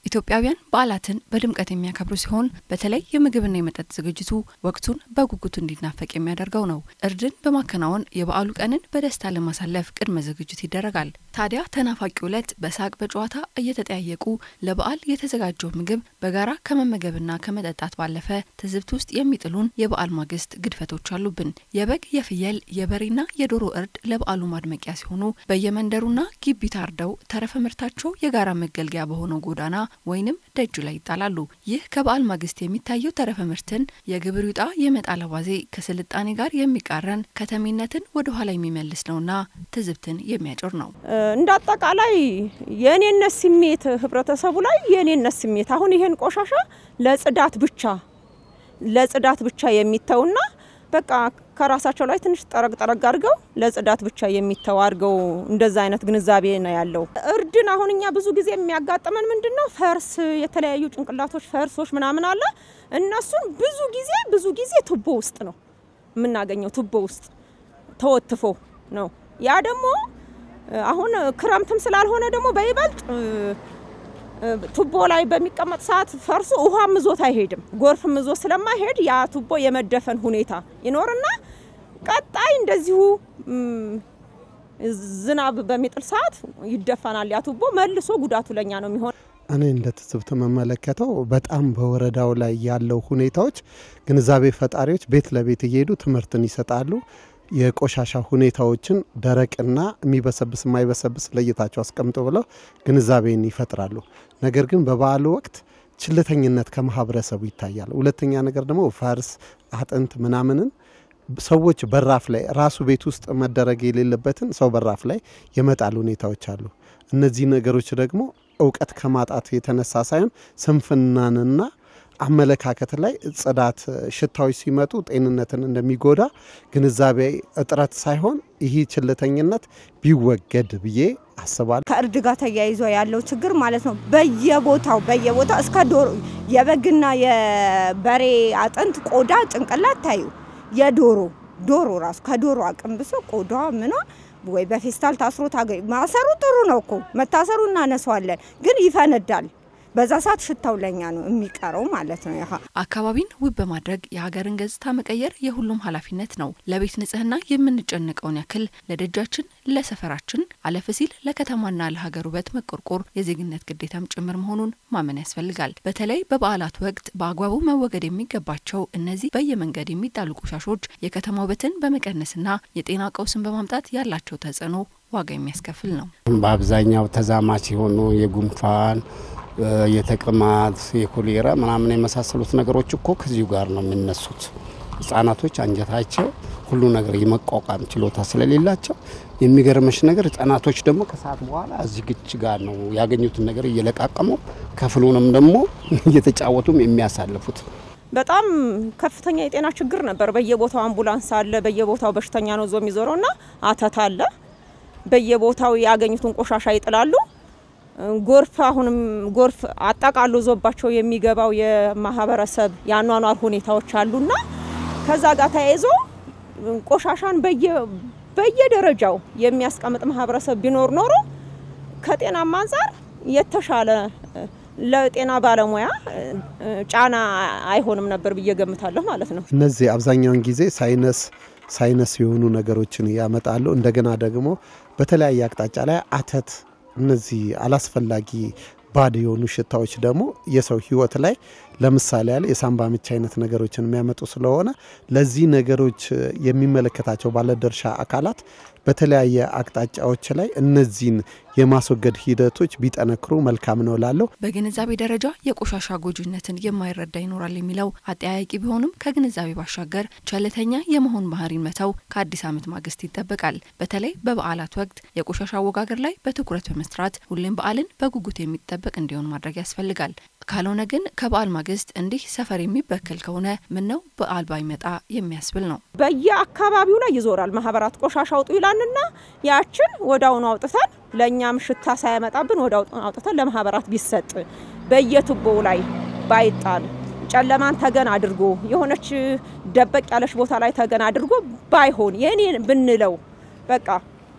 ኢትዮጵያውያን በዓላትን በድምቀት የሚያከብሩ ሲሆን በተለይ የምግብና የመጠጥ ዝግጅቱ ወቅቱን በጉጉት እንዲናፈቅ የሚያደርገው ነው። እርድን በማከናወን የበዓሉ ቀንን በደስታ ለማሳለፍ ቅድመ ዝግጅት ይደረጋል። ታዲያ ተናፋቂው ዕለት በሳቅ በጨዋታ እየተጠያየቁ ለበዓል የተዘጋጀው ምግብ በጋራ ከመመገብና ከመጠጣት ባለፈ ትዝብት ውስጥ የሚጥሉን የበዓል ማግስት ግድፈቶች አሉብን። የበግ፣ የፍየል፣ የበሬና የዶሮ እርድ ለበዓሉ ማድመቂያ ሲሆኑ በየመንደሩና ግቢ ታርደው ተረፈ ምርታቸው የጋራ መገልገያ በሆነው ጎዳና ወይንም ደጁ ላይ ይጣላሉ። ይህ ከበዓል ማግስት የሚታየው ተረፈ ምርትን የግብር ይጣ የመጣል አባዜ ከስልጣኔ ጋር የሚቃረን ከተሜነትን ወደ ኋላ የሚመልስ ነውና ትዝብትን የሚያጭር ነው። እንዳጠቃላይ የኔነት ስሜት ህብረተሰቡ ላይ የኔነት ስሜት አሁን ይሄን ቆሻሻ ለጽዳት ብቻ የሚተውና በቃ ከራሳቸው ላይ ትንሽ ጠረግ አድርገው ለጽዳት ብቻ የሚተው አድርገው እንደዛ አይነት ግንዛቤ ነው ያለው። እርድን አሁን እኛ ብዙ ጊዜ የሚያጋጥመን ምንድነው ፈርስ የተለያዩ ጭንቅላቶች ፈርሶች ምናምን አለ እነሱን ብዙ ጊዜ ቱቦ ውስጥ ነው የምናገኘው። ቱቦ ውስጥ ተወትፎ ነው። ያ ደግሞ አሁን ክረምትም ስላልሆነ ደግሞ በይበልጥ ቱቦ ላይ በሚቀመጥ ሰዓት ፈርሱ ውሃ ምዞት አይሄድም። ጎርፍ ምዞት ስለማይሄድ ያ ቱቦ የመደፈን ሁኔታ ይኖርና ቀጣይ እንደዚሁ ዝናብ በሚጥል ሰዓት ይደፈናል። ያ ቱቦ መልሶ ጉዳቱ ለኛ ነው የሚሆን። እኔ እንደተጽብተ መመለከተው በጣም በወረዳው ላይ ያለው ሁኔታዎች ግንዛቤ ፈጣሪዎች ቤት ለቤት እየሄዱ ትምህርትን ይሰጣሉ። የቆሻሻ ሁኔታዎችን ደረቅና የሚበሰብስ የማይበሰብስ ለይታቸው አስቀምጦ ብለው ግንዛቤን ይፈጥራሉ። ነገር ግን በበዓሉ ወቅት ችልተኝነት ከማህበረሰቡ ይታያል። ሁለተኛ ነገር ደግሞ ፈርስ አጥንት ምናምንን ሰዎች በራፍ ላይ ራሱ ቤት ውስጥ መደረግ የሌለበትን ሰው በራፍ ላይ የመጣል ሁኔታዎች አሉ። እነዚህ ነገሮች ደግሞ ዕውቀት ከማጣት የተነሳ ሳይሆን ስንፍናንና አመለካከት ላይ ጽዳት ሽታዎች ሲመጡ ጤንነትን እንደሚጎዳ ግንዛቤ እጥረት ሳይሆን ይሄ ችልተኝነት ቢወገድ ብዬ አስባለሁ። ከእርድ ጋር ተያይዞ ያለው ችግር ማለት ነው በየቦታው እስከ ዶሮ የበግና የበሬ አጥንት ቆዳ ጭንቅላት ታዩ የዶሮ ራስ ከዶሮ አቅምብሶ ቆዳ ምኗ ወይ በፌስታል ታስሮ ታገኝ ማሰሩ ጥሩ ነው እኮ መታሰሩ እናነሳዋለን ግን ይፈነዳል። በዛ ሰዓት ሽታው ለኛ ነው የሚቀረው ማለት ነው። አካባቢን ውብ በማድረግ የሀገርን ገጽታ መቀየር የሁሉም ኃላፊነት ነው። ለቤት ንጽህና የምንጨነቀውን ያክል ለደጃችን ለሰፈራችን አለፍ ሲል ለከተማና ለሀገር ውበት መቆርቆር የዜግነት ግዴታም ጭምር መሆኑን ማመን ያስፈልጋል። በተለይ በበዓላት ወቅት በአግባቡ መወገድ የሚገባቸው እነዚህ በየመንገድ የሚጣሉ ቆሻሾች የከተማ ውበትን በመቀነስና የጤና ቀውስን በማምጣት ያላቸው ተጽዕኖ ዋጋ የሚያስከፍል ነው። በአብዛኛው ተዛማች የሆኑ የጉንፋን የተቅማጥ የኮሌራ ምናምን የመሳሰሉት ነገሮች እኮ ከዚሁ ጋር ነው የሚነሱት። ህፃናቶች አንጀታቸው ሁሉ ነገር የመቋቋም ችሎታ ስለሌላቸው የሚገርምሽ ነገር ህፃናቶች ደግሞ ከሰዓት በኋላ እዚህ ግጭ ጋር ነው ያገኙትን ነገር እየለቃቀሙ ከፍሉንም ደግሞ እየተጫወቱም የሚያሳልፉት። በጣም ከፍተኛ የጤና ችግር ነበር። በየቦታው አምቡላንስ አለ፣ በየቦታው በሽተኛ ነው ዞም ይዞረውና አተት አለ። በየቦታው ያገኙትን ቆሻሻ ይጥላሉ። ጎርፍ አጣቃሎ ዞባቸው የሚገባው የማህበረሰብ ያኗኗር ሁኔታዎች አሉና ከዛ ጋር ተያይዞ ቆሻሻን በየደረጃው የሚያስቀምጥ ማህበረሰብ ቢኖር ኖሮ ከጤናማ አንፃር የተሻለ ለጤና ባለሙያ ጫና አይሆንም ነበር ብየገምታለሁ ማለት ነው። እነዚህ አብዛኛውን ጊዜ ሳይነስ የሆኑ ነገሮችን ያመጣሉ። እንደገና ደግሞ በተለያየ አቅጣጫ ላይ አተት እነዚህ አላስፈላጊ ባድ የሆኑ ሽታዎች ደግሞ የሰው ህይወት ላይ ለምሳሌ ያለ የሳምባ ምች አይነት ነገሮችን የሚያመጡ ስለሆነ ለዚህ ነገሮች የሚመለከታቸው ባለድርሻ አካላት በተለያየ አቅጣጫዎች ላይ እነዚህን የማስወገድ ሂደቶች ቢጠነክሩ መልካም ነው ላለው። በግንዛቤ ደረጃ የቆሻሻ ጎጂነትን የማይረዳ ይኖራል የሚለው አጠያያቂ ቢሆንም ከግንዛቤ ባሻገር ቸልተኛ የመሆን ባህሪን መተው ከአዲስ ዓመት ማግስት ይጠበቃል። በተለይ በበዓላት ወቅት የቆሻሻ አወጋገር ላይ በትኩረት በመስራት ሁሌም በዓልን በጉጉት የሚጠበቅ እንዲሆን ማድረግ ያስፈልጋል። ካልሆነ ግን ከበዓል ማግስት እንዲህ ሰፈር የሚበከል ከሆነ ምን ነው በዓል ባይመጣ የሚያስብል ነው። በየአካባቢው ላይ ይዞራል ማህበራት ቆሻሻ አውጡ ይላልና ያችን ወዳውኑ አውጥተን ለኛም ሽታ ሳይመጣብን ወዳው አውጥተን ለማህበራት ቢሰጥ በየቱቦው ላይ ባይጣል ጨለማን ተገን አድርጎ የሆነች ደበቅ ያለሽ ቦታ ላይ ተገን አድርጎ ባይሆን የኔ ብንለው በቃ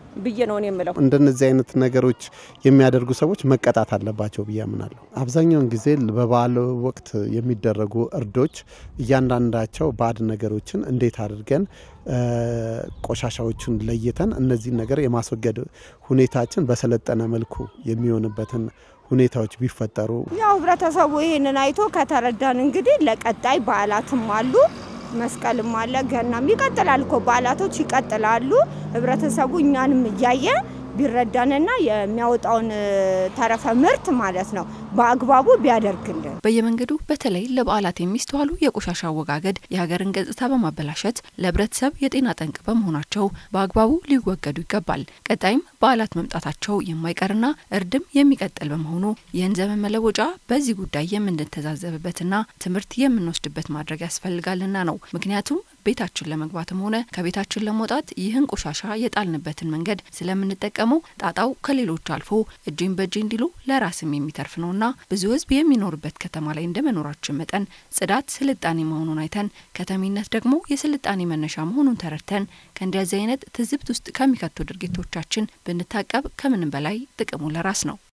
ብዬ ነው የምለው። እንደነዚህ አይነት ነገሮች የሚያደርጉ ሰዎች መቀጣት አለባቸው ብዬ አምናለሁ። አብዛኛውን ጊዜ በበዓል ወቅት የሚደረጉ እርዶች እያንዳንዳቸው ባድ ነገሮችን እንዴት አድርገን ቆሻሻዎችን ለይተን እነዚህ ነገር የማስወገድ ሁኔታችን በሰለጠነ መልኩ የሚሆንበትን ሁኔታዎች ቢፈጠሩ ያው ህብረተሰቡ ይሄንን አይቶ ከተረዳን እንግዲህ ለቀጣይ በዓላትም አሉ መስቀልም አለ ገናም ይቀጥላል እኮ በዓላቶች ይቀጥላሉ ህብረተሰቡ እኛንም እያየ ቢረዳንና የሚያወጣውን ተረፈ ምርት ማለት ነው በአግባቡ ቢያደርግልን በየመንገዱ በተለይ ለበዓላት የሚስተዋሉ የቆሻሻ አወጋገድ የሀገርን ገጽታ በማበላሸት ለህብረተሰብ የጤና ጠንቅ በመሆናቸው በአግባቡ ሊወገዱ ይገባል። ቀጣይም በዓላት መምጣታቸው የማይቀርና እርድም የሚቀጥል በመሆኑ ይህን ዘመን መለወጫ በዚህ ጉዳይ የምንተዛዘብበትና ትምህርት የምንወስድበት ማድረግ ያስፈልጋልና ነው። ምክንያቱም ቤታችን ለመግባትም ሆነ ከቤታችን ለመውጣት ይህን ቆሻሻ የጣልንበትን መንገድ ስለምንጠቀመው ጣጣው ከሌሎች አልፎ እጅን በእጅ እንዲሉ ለራስም የሚተርፍ ነውና ብዙ ህዝብ የሚኖርበት ከተማ ላይ እንደመኖራችን መጠን ጽዳት ስልጣኔ መሆኑን አይተን ከተሚነት ደግሞ የስልጣኔ መነሻ መሆኑን ተረድተን ከእንደዚህ አይነት ትዝብት ውስጥ ከሚከቱ ድርጊቶቻችን ብንታቀብ ከምንም በላይ ጥቅሙ ለራስ ነው።